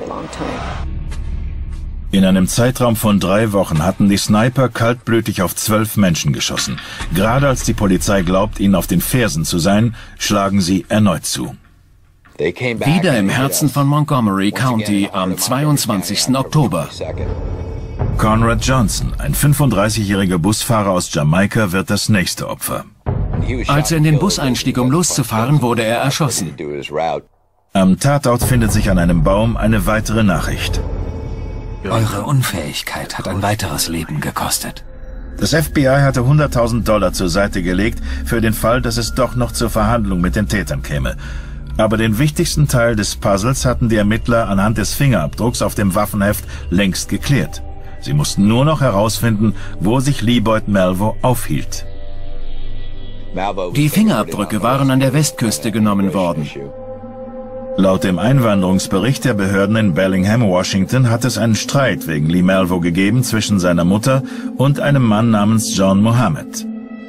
In einem Zeitraum von drei Wochen hatten die Sniper kaltblütig auf zwölf Menschen geschossen. Gerade als die Polizei glaubt, ihnen auf den Fersen zu sein, schlagen sie erneut zu. Wieder im Herzen von Montgomery County am zweiundzwanzigsten Oktober. Conrad Johnson, ein fünfunddreißigjähriger Busfahrer aus Jamaika, wird das nächste Opfer. Als er in den Bus einstieg, um loszufahren, wurde er erschossen. Am Tatort findet sich an einem Baum eine weitere Nachricht. Eure Unfähigkeit hat ein weiteres Leben gekostet. Das F B I hatte hunderttausend Dollar zur Seite gelegt für den Fall, dass es doch noch zur Verhandlung mit den Tätern käme. Aber den wichtigsten Teil des Puzzles hatten die Ermittler anhand des Fingerabdrucks auf dem Waffenheft längst geklärt. Sie mussten nur noch herausfinden, wo sich Lee Boyd Malvo aufhielt. Die Fingerabdrücke waren an der Westküste genommen worden. Laut dem Einwanderungsbericht der Behörden in Bellingham, Washington, hat es einen Streit wegen Lee Malvo gegeben zwischen seiner Mutter und einem Mann namens John Mohammed.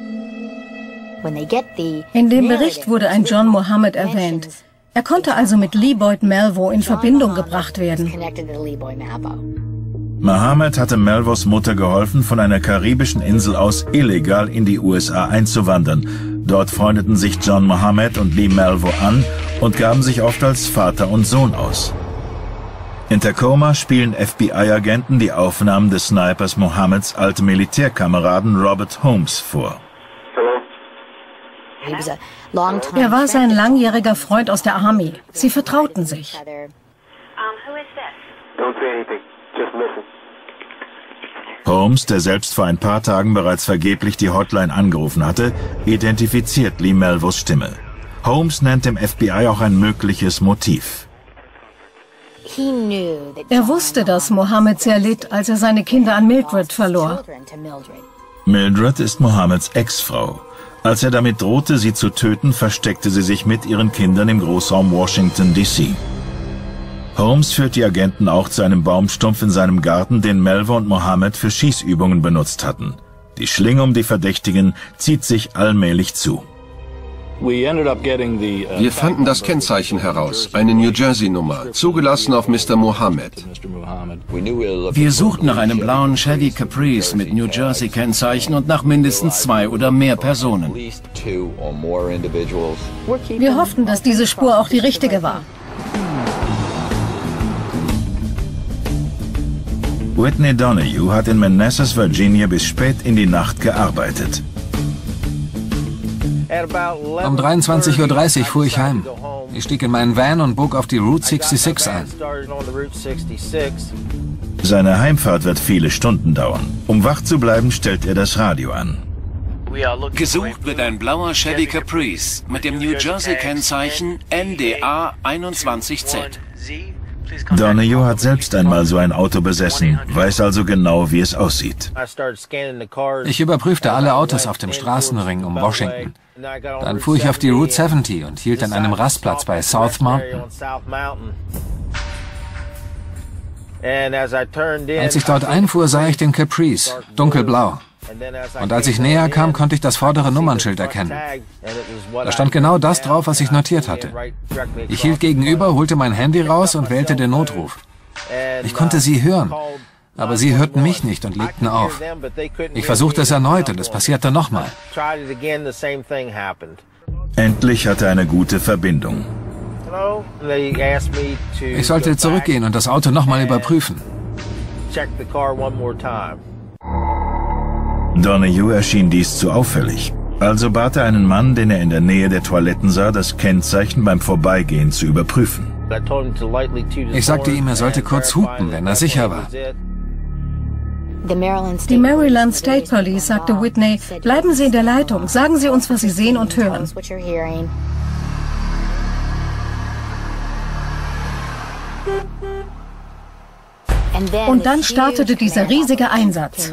In dem Bericht wurde ein John Mohammed erwähnt. Er konnte also mit Lee Boyd Malvo in Verbindung gebracht werden. Mohammed hatte Malvos Mutter geholfen, von einer karibischen Insel aus illegal in die U S A einzuwandern. Dort freundeten sich John Mohammed und Lee Malvo an und gaben sich oft als Vater und Sohn aus. In Tacoma spielen F B I-Agenten die Aufnahmen des Snipers Mohammeds altem Militärkameraden Robert Holmes vor. Er war sein langjähriger Freund aus der Army. Sie vertrauten sich. Holmes, der selbst vor ein paar Tagen bereits vergeblich die Hotline angerufen hatte, identifiziert Lee Malvos Stimme. Holmes nennt dem F B I auch ein mögliches Motiv. Er wusste, dass Mohammed sehr litt, als er seine Kinder an Mildred verlor. Mildred ist Mohammeds Ex-Frau. Als er damit drohte, sie zu töten, versteckte sie sich mit ihren Kindern im Großraum Washington, D C Holmes führt die Agenten auch zu einem Baumstumpf in seinem Garten, den Malvo und Mohammed für Schießübungen benutzt hatten. Die Schlinge um die Verdächtigen zieht sich allmählich zu. Wir fanden das Kennzeichen heraus, eine New Jersey-Nummer, zugelassen auf Mister Mohammed. Wir suchten nach einem blauen Chevy Caprice mit New Jersey-Kennzeichen und nach mindestens zwei oder mehr Personen. Wir hofften, dass diese Spur auch die richtige war. Whitney Donahue hat in Manassas, Virginia bis spät in die Nacht gearbeitet. Um dreiundzwanzig Uhr dreißig fuhr ich heim. Ich stieg in meinen Van und bog auf die Route sechsundsechzig ein. Seine Heimfahrt wird viele Stunden dauern. Um wach zu bleiben, stellt er das Radio an. Gesucht wird ein blauer Chevy Caprice mit dem New Jersey-Kennzeichen N D A einundzwanzig Z. Donahue hat selbst einmal so ein Auto besessen, weiß also genau, wie es aussieht. Ich überprüfte alle Autos auf dem Straßenring um Washington. Dann fuhr ich auf die Route siebzig und hielt an einem Rastplatz bei South Mountain. Als ich dort einfuhr, sah ich den Caprice, dunkelblau. Und als ich näher kam, konnte ich das vordere Nummernschild erkennen. Da stand genau das drauf, was ich notiert hatte. Ich hielt gegenüber, holte mein Handy raus und wählte den Notruf. Ich konnte sie hören, aber sie hörten mich nicht und legten auf. Ich versuchte es erneut und es passierte nochmal. Endlich hatte er eine gute Verbindung. Ich sollte zurückgehen und das Auto nochmal überprüfen. Donahue erschien dies zu auffällig. Also bat er einen Mann, den er in der Nähe der Toiletten sah, das Kennzeichen beim Vorbeigehen zu überprüfen. Ich sagte ihm, er sollte kurz hupen, wenn er sicher war. Die Maryland State Police sagte Whitney, bleiben Sie in der Leitung, sagen Sie uns, was Sie sehen und hören. Und dann startete dieser riesige Einsatz.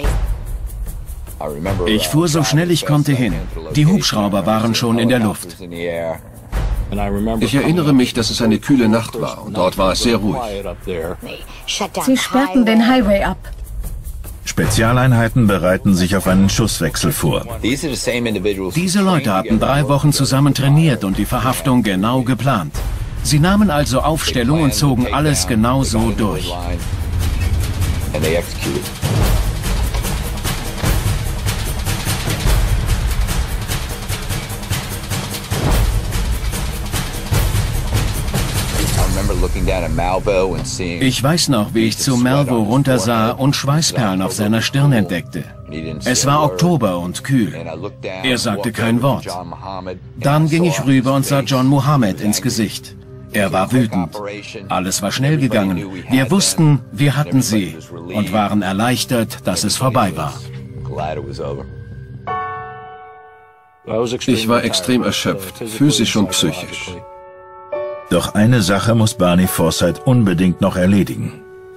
Ich fuhr so schnell ich konnte hin. Die Hubschrauber waren schon in der Luft. Ich erinnere mich, dass es eine kühle Nacht war und dort war es sehr ruhig. Sie sperrten den Highway ab. Spezialeinheiten bereiten sich auf einen Schusswechsel vor. Diese Leute hatten drei Wochen zusammen trainiert und die Verhaftung genau geplant. Sie nahmen also Aufstellung und zogen alles genau so durch. Ich weiß noch, wie ich zu Malvo runtersah und Schweißperlen auf seiner Stirn entdeckte. Es war Oktober und kühl. Er sagte kein Wort. Dann ging ich rüber und sah John Mohammed ins Gesicht. Er war wütend. Alles war schnell gegangen. Wir wussten, wir hatten sie und waren erleichtert, dass es vorbei war. Ich war extrem erschöpft, physisch und psychisch. Doch eine Sache muss Barney Forsythe unbedingt noch erledigen.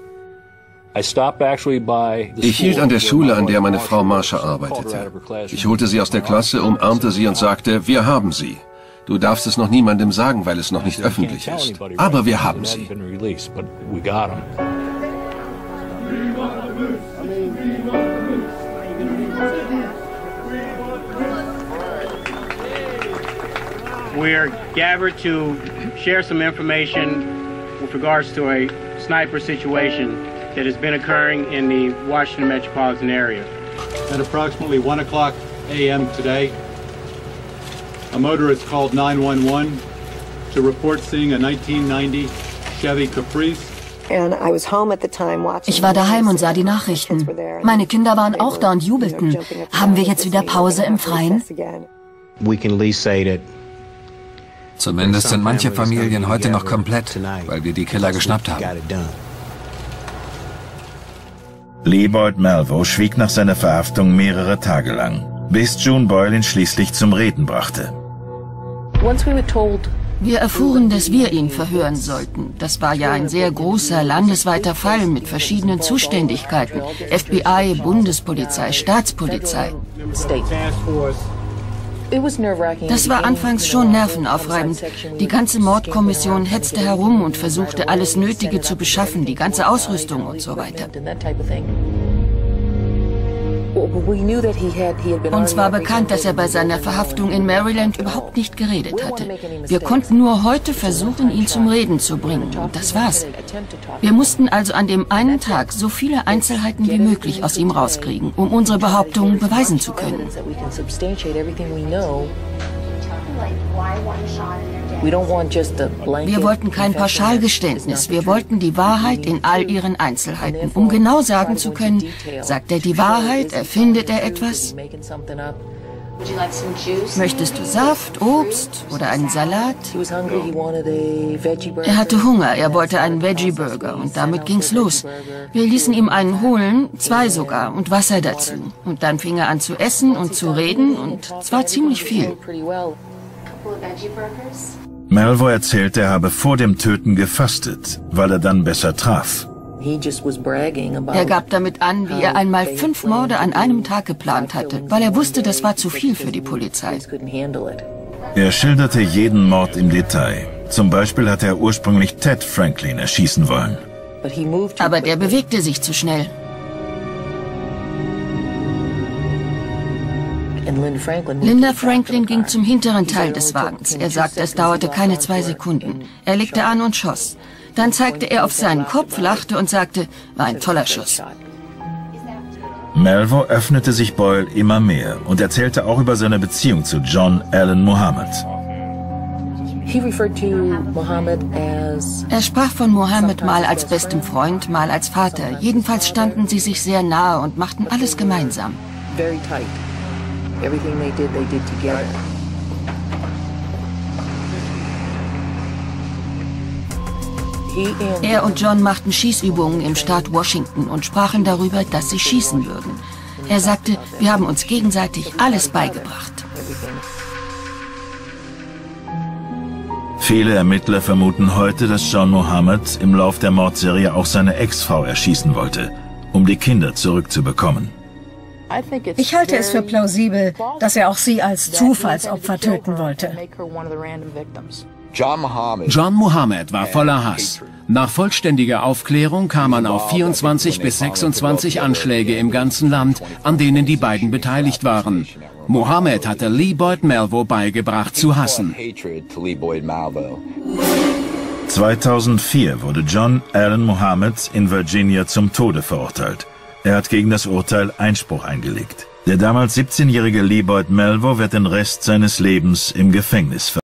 Ich hielt an der Schule, an der meine Frau Marsha arbeitete. Ich holte sie aus der Klasse, umarmte sie und sagte, wir haben sie. Du darfst es noch niemandem sagen, weil es noch nicht öffentlich ist. Aber wir haben sie. We are gathered to share some information with regards to a sniper situation that has been occurring in the Washington metropolitan area. At approximately one o'clock a m today, a motorist called nine one one to report seeing a nineteen ninety Chevy Caprice Ich war daheim und sah die Nachrichten. Meine Kinder waren auch da und jubelten. Haben wir jetzt wieder Pause im Freien? Zumindest sind manche Familien heute noch komplett, weil wir die Killer geschnappt haben. Liebold Malvo schwieg nach seiner Verhaftung mehrere Tage lang, bis June Boyle ihn schließlich zum Reden brachte. Wir erfuhren, dass wir ihn verhören sollten. Das war ja ein sehr großer landesweiter Fall mit verschiedenen Zuständigkeiten. F B I, Bundespolizei, Staatspolizei. Das war anfangs schon nervenaufreibend. Die ganze Mordkommission hetzte herum und versuchte, alles Nötige zu beschaffen, die ganze Ausrüstung und so weiter. Uns war bekannt, dass er bei seiner Verhaftung in Maryland überhaupt nicht geredet hatte. Wir konnten nur heute versuchen, ihn zum Reden zu bringen. Und das war's. Wir mussten also an dem einen Tag so viele Einzelheiten wie möglich aus ihm rauskriegen, um unsere Behauptungen beweisen zu können. Wir wollten kein Pauschalgeständnis, wir wollten die Wahrheit in all ihren Einzelheiten, um genau sagen zu können, sagt er die Wahrheit, erfindet er etwas? Möchtest du Saft, Obst oder einen Salat? Er hatte Hunger, er wollte einen Veggie-Burger und damit ging's los. Wir ließen ihm einen holen, zwei sogar, und Wasser dazu. Und dann fing er an zu essen und zu reden und zwar ziemlich viel. Malvo erzählte, er habe vor dem Töten gefastet, weil er dann besser traf. Er gab damit an, wie er einmal fünf Morde an einem Tag geplant hatte, weil er wusste, das war zu viel für die Polizei. Er schilderte jeden Mord im Detail. Zum Beispiel hatte er ursprünglich Ted Franklin erschießen wollen. Aber der bewegte sich zu schnell. Linda Franklin ging zum hinteren Teil des Wagens. Er sagte, es dauerte keine zwei Sekunden. Er legte an und schoss. Dann zeigte er auf seinen Kopf, lachte und sagte, war ein toller Schuss. Malvo öffnete sich Boyle immer mehr und erzählte auch über seine Beziehung zu John Allen Muhammad. Er sprach von Muhammad mal als bestem Freund, mal als Vater. Jedenfalls standen sie sich sehr nahe und machten alles gemeinsam. Everything they did, they did together. Er und John machten Schießübungen im Staat Washington und sprachen darüber, dass sie schießen würden. Er sagte, wir haben uns gegenseitig alles beigebracht. Viele Ermittler vermuten heute, dass John Muhammad im Lauf der Mordserie auch seine Ex-Frau erschießen wollte, um die Kinder zurückzubekommen. Ich halte es für plausibel, dass er auch sie als Zufallsopfer töten wollte. John Muhammad war voller Hass. Nach vollständiger Aufklärung kam man auf vierundzwanzig bis sechsundzwanzig Anschläge im ganzen Land, an denen die beiden beteiligt waren. Muhammad hatte Liebold Malvo beigebracht zu hassen. zweitausendvier wurde John Allen Muhammad in Virginia zum Tode verurteilt. Er hat gegen das Urteil Einspruch eingelegt. Der damals siebzehnjährige Liebold Malvo wird den Rest seines Lebens im Gefängnis verbringen.